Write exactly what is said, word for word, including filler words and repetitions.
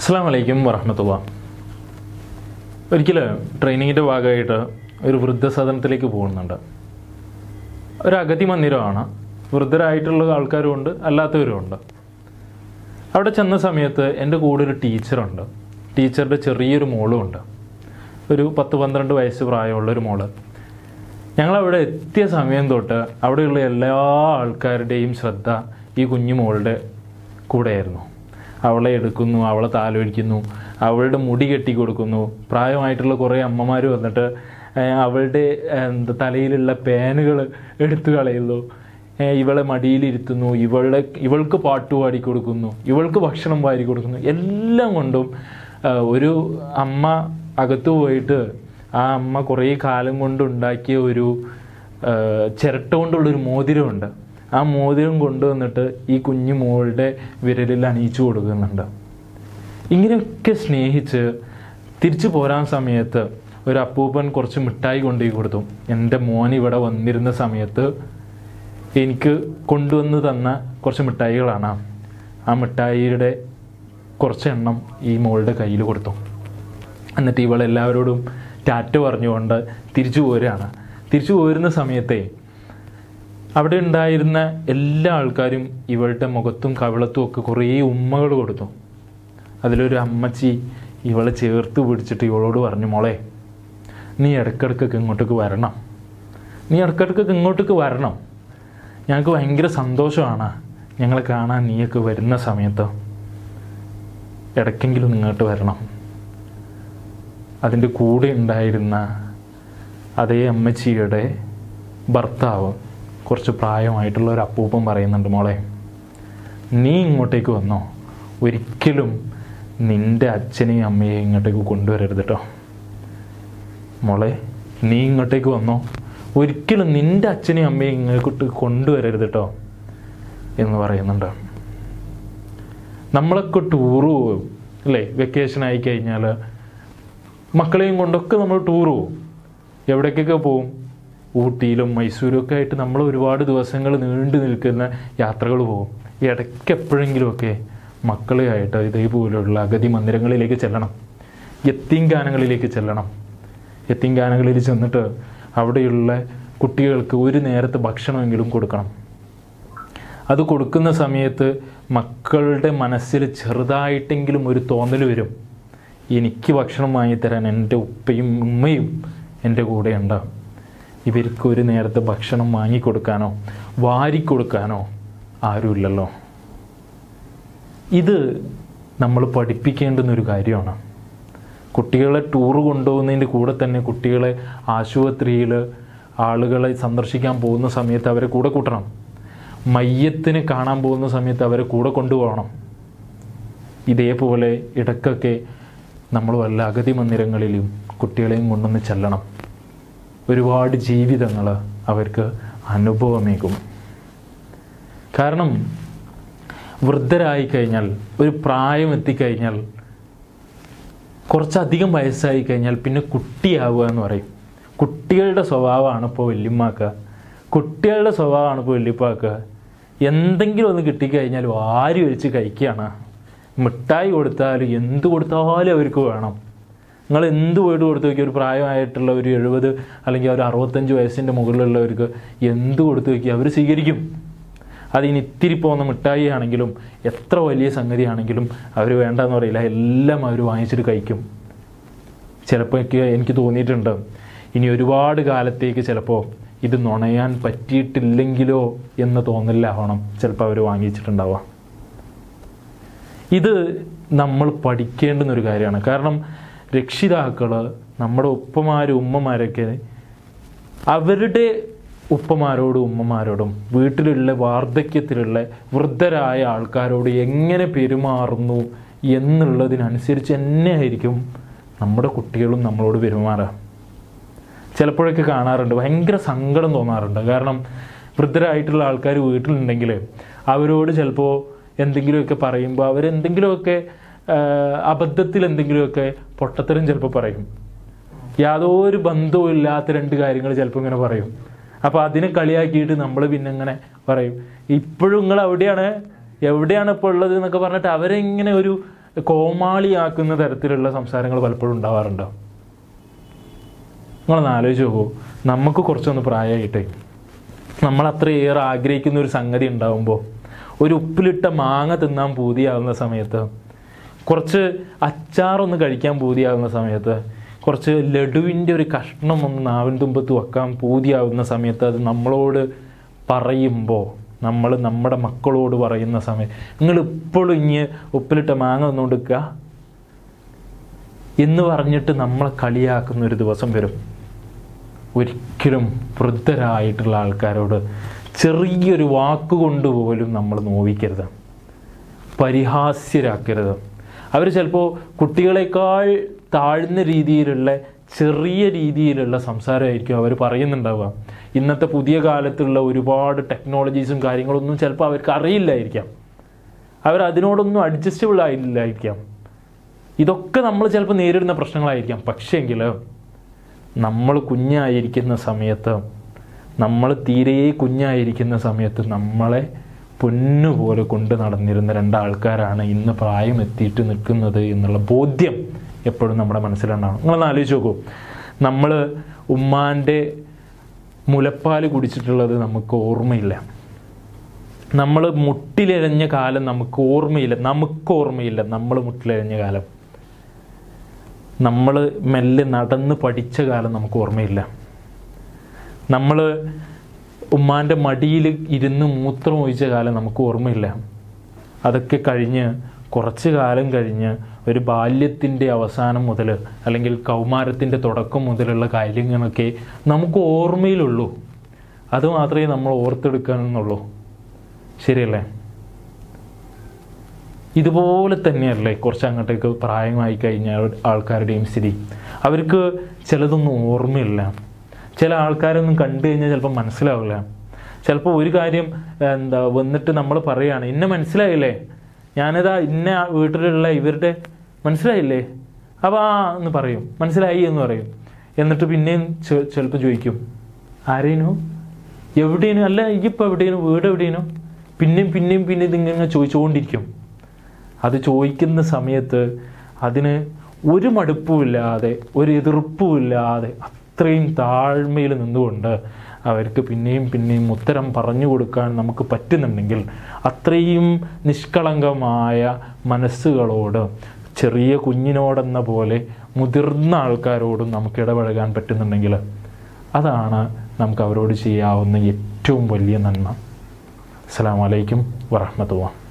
അസ്സലാമു അലൈക്കും വറഹ്മത്തുള്ളാഹി. ഒരിക്കൽ ട്രെയിനിങ്ങിൻ്റെ ഭാഗമായിട്ട് ഒരു വൃദ്ധസദനത്തിലേക്ക് പോകുന്നുണ്ട്. ഒരു അഗതി മന്ദിരമാണ്. വൃദ്ധരായിട്ടുള്ള ആൾക്കാരും ഉണ്ട്, അല്ലാത്തവരും ഉണ്ട്. അവിടെ ചെന്ന സമയത്ത് എൻ്റെ കൂടെ ഒരു ടീച്ചറുണ്ട്. ടീച്ചറുടെ ചെറിയൊരു മോളും ഉണ്ട്. ഒരു പത്ത് പന്ത്രണ്ട് വയസ്സ് പ്രായമുള്ളൊരു മോള്. ഞങ്ങളവിടെ എത്തിയ സമയം തൊട്ട് അവിടെയുള്ള എല്ലാ ആൾക്കാരുടെയും ശ്രദ്ധ ഈ കുഞ്ഞു മോളുടെ കൂടെയായിരുന്നു. അവളെ എടുക്കുന്നു, അവളെ താലോലിക്കുന്നു, അവളുടെ മുടി കെട്ടി കൊടുക്കുന്നു. പ്രായമായിട്ടുള്ള കുറേ അമ്മമാർ വന്നിട്ട് അവളുടെ എന്താ തലയിലുള്ള പേനുകൾ എടുത്തു കളയുന്നു, ഇവളെ മടിയിലിരുത്തുന്നു, ഇവളുടെ ഇവൾക്ക് പാട്ട് പാടി കൊടുക്കുന്നു, ഇവൾക്ക് ഭക്ഷണം വാരി കൊടുക്കുന്നു. എല്ലാം കൊണ്ടും ഒരു അമ്മ അകത്തു പോയിട്ട് ആ അമ്മ കുറേ കാലം കൊണ്ടുണ്ടാക്കിയ ഒരു ചിരട്ട കൊണ്ടുള്ളൊരു മോതിരമുണ്ട്. ആ മോതിരം കൊണ്ടുവന്നിട്ട് ഈ കുഞ്ഞു മോളുടെ വിരലിൽ അണിയിച്ചു കൊടുക്കുന്നുണ്ട്. ഇങ്ങനെയൊക്കെ സ്നേഹിച്ച് തിരിച്ചു പോരാൻ സമയത്ത് ഒരു അപ്പൂപ്പൻ കുറച്ച് മിഠായി കൊണ്ടുപോയി കൊടുത്തു. എൻ്റെ മോൻ ഇവിടെ വന്നിരുന്ന സമയത്ത് എനിക്ക് കൊണ്ടുവന്ന് തന്ന കുറച്ച് മിഠായികളാണ്. ആ മിഠായിയുടെ കുറച്ചെണ്ണം ഈ മോളുടെ കയ്യിൽ കൊടുത്തു. എന്നിട്ട് ഇവളെല്ലാവരോടും ടാറ്റ പറഞ്ഞുകൊണ്ട് തിരിച്ചു പോരുകയാണ്. തിരിച്ചു പോരുന്ന സമയത്തെ അവിടെ ഉണ്ടായിരുന്ന എല്ലാ ആൾക്കാരും ഇവളുടെ മുഖത്തും കവിളത്തും ഒക്കെ കുറേ ഉമ്മകൾ കൊടുത്തു. അതിലൊരു അമ്മച്ചി ഇവളെ ചേർത്ത് പിടിച്ചിട്ട് ഇവളോട് പറഞ്ഞു, മോളെ നീ ഇടയ്ക്കിടയ്ക്കൊക്കെ ഇങ്ങോട്ടേക്ക് വരണം, നീ ഇടയ്ക്കിടയ്ക്കൊക്കെ ഇങ്ങോട്ടേക്ക് വരണം. ഞങ്ങൾക്ക് ഭയങ്കര സന്തോഷമാണ് ഞങ്ങളെ കാണാൻ നീയൊക്കെ വരുന്ന സമയത്ത്. ഇടയ്ക്കെങ്കിലും ഇങ്ങോട്ട് വരണം. അതിൻ്റെ കൂടെ ഉണ്ടായിരുന്ന അതേ അമ്മച്ചിയുടെ ഭർത്താവ് കുറച്ച് പ്രായമായിട്ടുള്ള ഒരു അപ്പൂപ്പൻ പറയുന്നുണ്ട്, മോളെ നീ ഇങ്ങോട്ടേക്ക് വന്നോ, ഒരിക്കലും നിൻ്റെ അച്ഛനെയും അമ്മയെയും ഇങ്ങോട്ടേക്ക് കൊണ്ടുവരരുത് കേട്ടോ. മോളെ നീ ഇങ്ങോട്ടേക്ക് വന്നോ, ഒരിക്കലും നിൻ്റെ അച്ഛനെയും അമ്മയെയും ഇങ്ങോട്ട് കൊണ്ടുവരരുത് കേട്ടോ എന്ന് പറയുന്നുണ്ട്. നമ്മളൊക്കെ ടൂറ് പോകും അല്ലേ? വെക്കേഷൻ ആയി കഴിഞ്ഞാൽ മക്കളെയും കൊണ്ടൊക്കെ നമ്മൾ ടൂർ പോകും. എവിടേക്കൊക്കെ പോവും? ഊട്ടിയിലും മൈസൂരും ഒക്കെ ആയിട്ട് നമ്മൾ ഒരുപാട് ദിവസങ്ങൾ നീണ്ടു നിൽക്കുന്ന യാത്രകൾ പോകും. ഇടയ്ക്ക് എപ്പോഴെങ്കിലുമൊക്കെ മക്കളെയായിട്ട് ഇതേപോലെയുള്ള അഗതി മന്ദിരങ്ങളിലേക്ക് ചെല്ലണം, യത്തീംഖാനകളിലേക്ക് ചെല്ലണം. യത്തീംഖാനകളിൽ ചെന്നിട്ട് അവിടെയുള്ള കുട്ടികൾക്ക് ഒരു നേരത്തെ ഭക്ഷണമെങ്കിലും കൊടുക്കണം. അത് കൊടുക്കുന്ന സമയത്ത് മക്കളുടെ മനസ്സിൽ ചെറുതായിട്ടെങ്കിലും ഒരു തോന്നൽ വരും, എനിക്ക് ഭക്ഷണം വാങ്ങിത്തരാൻ എൻ്റെ ഉപ്പയും ഉമ്മയും എൻ്റെ കൂടെ ഉണ്ടാകും. ഇവർക്ക് ഒരു നേരത്തെ ഭക്ഷണം വാങ്ങിക്കൊടുക്കാനോ വാരിക്കൊടുക്കാനോ ആരുമില്ലല്ലോ. ഇത് നമ്മൾ പഠിപ്പിക്കേണ്ടുന്നൊരു കാര്യമാണ്. കുട്ടികളെ ടൂറ് കൊണ്ടുപോകുന്നതിൻ്റെ കൂടെ തന്നെ കുട്ടികളെ ആശുപത്രിയിൽ ആളുകളെ സന്ദർശിക്കാൻ പോകുന്ന സമയത്ത് അവരെ കൂടെ കൂട്ടണം. മയ്യത്തിന് കാണാൻ പോകുന്ന സമയത്ത് അവരെ കൂടെ കൊണ്ടുപോകണം. ഇതേപോലെ ഇടയ്ക്കൊക്കെ നമ്മൾ വല്ല അഗതി മന്ദിരങ്ങളിലും കുട്ടികളെയും കൊണ്ടൊന്ന് ചെല്ലണം. ഒരുപാട് ജീവിതങ്ങൾ അവർക്ക് അനുഭവമേകും. കാരണം വൃദ്ധരായി കഴിഞ്ഞാൽ, ഒരു പ്രായം എത്തിക്കഴിഞ്ഞാൽ, കുറച്ചധികം വയസ്സായി കഴിഞ്ഞാൽ പിന്നെ കുട്ടിയാവുക എന്ന് പറയും. കുട്ടികളുടെ സ്വഭാവമാണ് ഇപ്പോൾ വല്യമ്മക്ക്, കുട്ടികളുടെ സ്വഭാവമാണ് ഇപ്പോൾ വല്യപ്പാക്ക്. എന്തെങ്കിലും ഒന്ന് കിട്ടിക്കഴിഞ്ഞാൽ വാരി ഒഴിച്ച് കഴിക്കുകയാണ്. മിഠായി കൊടുത്താലും എന്ത് കൊടുത്താലും അവർക്ക് വേണം. നിങ്ങൾ എന്ത് പോയിട്ട് കൊടുത്തു നോക്കി, ഒരു പ്രായമായിട്ടുള്ള ഒരു എഴുപത് അല്ലെങ്കിൽ ഒരു അറുപത്തഞ്ച് വയസ്സിൻ്റെ മുകളിലുള്ളവർക്ക് എന്ത് കൊടുത്തു നോക്കി അവർ സ്വീകരിക്കും. അതിന് ഇത്തിരി പോകുന്ന മിഠായി ആണെങ്കിലും എത്ര വലിയ സംഗതിയാണെങ്കിലും അവർ വേണ്ടെന്ന് പറയില്ല, എല്ലാം അവർ വാങ്ങിച്ചിട്ട് കഴിക്കും. ചിലപ്പോൾ എനിക്ക് തോന്നിയിട്ടുണ്ട്, ഇനി ഒരുപാട് കാലത്തേക്ക് ചിലപ്പോൾ ഇത് നുണയാൻ പറ്റിയിട്ടില്ലെങ്കിലോ എന്ന തോന്നലാവണം ചിലപ്പോൾ അവർ വാങ്ങിച്ചിട്ടുണ്ടാവുക. ഇത് നമ്മൾ പഠിക്കേണ്ടുന്നൊരു കാര്യമാണ്. കാരണം രക്ഷിതാക്കൾ, നമ്മുടെ ഉപ്പമാരും ഉമ്മമാരൊക്കെ അവരുടെ ഉപ്പമാരോടും ഉമ്മമാരോടും വീട്ടിലുള്ള വാർദ്ധക്യത്തിലുള്ള വൃദ്ധരായ ആൾക്കാരോട് എങ്ങനെ പെരുമാറുന്നു എന്നുള്ളതിനനുസരിച്ച് തന്നെ ആയിരിക്കും നമ്മുടെ കുട്ടികളും നമ്മളോട് പെരുമാറുക. ചിലപ്പോഴൊക്കെ കാണാറുണ്ട്, ഭയങ്കര സങ്കടം തോന്നാറുണ്ട്. കാരണം വൃദ്ധരായിട്ടുള്ള ആൾക്കാർ വീട്ടിലുണ്ടെങ്കിൽ അവരോട് ചിലപ്പോൾ എന്തെങ്കിലുമൊക്കെ പറയുമ്പോൾ അവരെന്തെങ്കിലുമൊക്കെ അബദ്ധത്തിൽ എന്തെങ്കിലുമൊക്കെ പൊട്ടത്തരം ചിലപ്പോൾ പറയും. യാതൊരു ബന്ധവും ഇല്ലാത്ത രണ്ട് കാര്യങ്ങൾ ചിലപ്പോൾ ഇങ്ങനെ പറയും. അപ്പോൾ അതിനെ കളിയാക്കിയിട്ട് നമ്മൾ പിന്നെ ഇങ്ങനെ പറയും, ഇപ്പോഴും നിങ്ങൾ അവിടെയാണ്, എവിടെയാണ് ഇപ്പോൾ ഉള്ളത് എന്നൊക്കെ പറഞ്ഞിട്ട് അവരെങ്ങനെ ഒരു കോമാളിയാക്കുന്ന തരത്തിലുള്ള സംസാരങ്ങൾ പലപ്പോഴും ഉണ്ടാവാറുണ്ടോ? നിങ്ങളൊന്ന് ആലോചിച്ച് നോക്കൂ. നമുക്ക് കുറച്ചൊന്ന് പ്രായമായിട്ടേ നമ്മൾ അത്രയേറെ ആഗ്രഹിക്കുന്ന ഒരു സംഗതി ഉണ്ടാകുമ്പോൾ, ഒരു ഉപ്പിലിട്ട മാങ്ങ തിന്നാൻ പൂതിയാകുന്ന സമയത്ത്, കുറച്ച് അച്ചാറൊന്ന് കഴിക്കാൻ പൂതിയാകുന്ന സമയത്ത്, കുറച്ച് ലഡുവിൻ്റെ ഒരു കഷ്ണം ഒന്ന് നാവിൻ തുമ്പത്ത് വെക്കാൻ പൂതിയാകുന്ന സമയത്ത് അത് നമ്മളോട് പറയുമ്പോൾ, നമ്മൾ നമ്മുടെ മക്കളോട് പറയുന്ന സമയം, നിങ്ങൾ ഇപ്പോഴും ഇങ്ങ് ഉപ്പിലിട്ട മാങ്ങ വന്നുകൊണ്ടിരിക്കുക എന്ന് പറഞ്ഞിട്ട് നമ്മളെ കളിയാക്കുന്ന ഒരു ദിവസം വരും. ഒരിക്കലും വൃദ്ധരായിട്ടുള്ള ആൾക്കാരോട് ചെറിയൊരു വാക്കുകൊണ്ട് പോലും നമ്മൾ നോവിക്കരുത്, പരിഹാസ്യരാക്കരുത്. അവർ ചിലപ്പോൾ കുട്ടികളെക്കാൾ താഴ്ന്ന രീതിയിലുള്ള ചെറിയ രീതിയിലുള്ള സംസാരമായിരിക്കും അവർ പറയുന്നുണ്ടാവുക. ഇന്നത്തെ പുതിയ കാലത്തുള്ള ഒരുപാട് ടെക്നോളജീസും കാര്യങ്ങളൊന്നും ചിലപ്പോൾ അവർക്ക് അറിയില്ലായിരിക്കാം, അവരതിനോടൊന്നും അഡ്ജസ്റ്റബിൾ ആയില്ലായിരിക്കാം. ഇതൊക്കെ നമ്മൾ ചിലപ്പോൾ നേരിടുന്ന പ്രശ്നങ്ങളായിരിക്കാം. പക്ഷേങ്കിൽ നമ്മൾ കുഞ്ഞായിരിക്കുന്ന സമയത്ത്, നമ്മൾ തീരെ കുഞ്ഞായിരിക്കുന്ന സമയത്ത് നമ്മളെ പൊന്നുപോലെ കൊണ്ട് നടന്നിരുന്ന രണ്ടാൾക്കാരാണ് ഇന്ന് പ്രായം എത്തിയിട്ട് നിൽക്കുന്നത് എന്നുള്ള ബോധ്യം എപ്പോഴും നമ്മുടെ മനസ്സിലുണ്ടാവണം. നിങ്ങളൊന്ന് ആലോചിച്ച് നോക്കൂ. നമ്മൾ ഉമ്മാൻ്റെ മുലപ്പാൽ കുടിച്ചിട്ടുള്ളത് നമുക്ക് ഓർമ്മയില്ല. നമ്മൾ മുട്ടിലെഴഞ്ഞ കാലം നമുക്ക് ഓർമ്മയില്ല നമുക്ക് ഓർമ്മയില്ല നമ്മൾ മുട്ടിലെഴഞ്ഞ കാലം. നമ്മൾ മെല്ലെ നടന്ന് പഠിച്ച കാലം നമുക്ക് ഓർമ്മയില്ല. നമ്മൾ ഉമ്മാൻ്റെ മടിയിൽ ഇരുന്ന് മൂത്രം ഒഴിച്ച കാലം നമുക്ക് ഓർമ്മയില്ല. അതൊക്കെ കഴിഞ്ഞ് കുറച്ച് കാലം കഴിഞ്ഞ് ഒരു ബാല്യത്തിൻ്റെ അവസാനം മുതൽ അല്ലെങ്കിൽ കൗമാരത്തിൻ്റെ തുടക്കം മുതലുള്ള കാര്യങ്ങളൊക്കെ നമുക്ക് ഓർമ്മയിലുള്ളൂ. അതുമാത്രമേ നമ്മൾ ഓർത്തെടുക്കാനെന്നുള്ളൂ. ശരിയല്ലേ? ഇതുപോലെ തന്നെയല്ലേ കുറച്ച് അങ്ങോട്ടേക്ക് പ്രായമായി കഴിഞ്ഞ ആൾക്കാരുടെയും സ്ഥിതി. അവർക്ക് ചിലതൊന്നും ഓർമ്മയില്ല. ചില ആൾക്കാരൊന്നും കണ്ടു കഴിഞ്ഞാൽ ചിലപ്പോൾ മനസ്സിലാവില്ല. ചിലപ്പോൾ ഒരു കാര്യം എന്താ വന്നിട്ട് നമ്മൾ പറയുകയാണ്, ഇന്നെ മനസ്സിലായില്ലേ, ഞാനിതാ ഇന്ന വീട്ടിലുള്ള ഇവരുടെ മനസ്സിലായില്ലേ, അപ്പോൾ ആ എന്ന് പറയും, മനസ്സിലായി എന്ന് പറയും. എന്നിട്ട് പിന്നെയും ചിലപ്പോൾ ചോദിക്കും, ആരേനു, എവിടെയേനു, അല്ല ഇപ്പം എവിടെയേനു, വീട് എവിടെയേനു, പിന്നെയും പിന്നെയും പിന്നെ ഇതിങ്ങനെ ചോദിച്ചുകൊണ്ടിരിക്കും. അത് ചോദിക്കുന്ന സമയത്ത് അതിന് ഒരു മടുപ്പുമില്ലാതെ ഒരു എതിർപ്പുമില്ലാതെ അത്രയും താഴ്മയിൽ നിന്നുകൊണ്ട് അവർക്ക് പിന്നെയും പിന്നെയും ഉത്തരം പറഞ്ഞു കൊടുക്കാൻ നമുക്ക് പറ്റുന്നുണ്ടെങ്കിൽ, അത്രയും നിഷ്കളങ്കമായ മനസ്സുകളോട് ചെറിയ കുഞ്ഞിനോടെന്ന പോലെ മുതിർന്ന ആൾക്കാരോടും നമുക്ക് ഇടപഴകാൻ പറ്റുന്നുണ്ടെങ്കിൽ അതാണ് നമുക്ക് അവരോട് ചെയ്യാവുന്ന ഏറ്റവും വലിയ നന്മ. അസ്സലാമു അലൈക്കും വറഹ്മത്തുള്ളാഹി.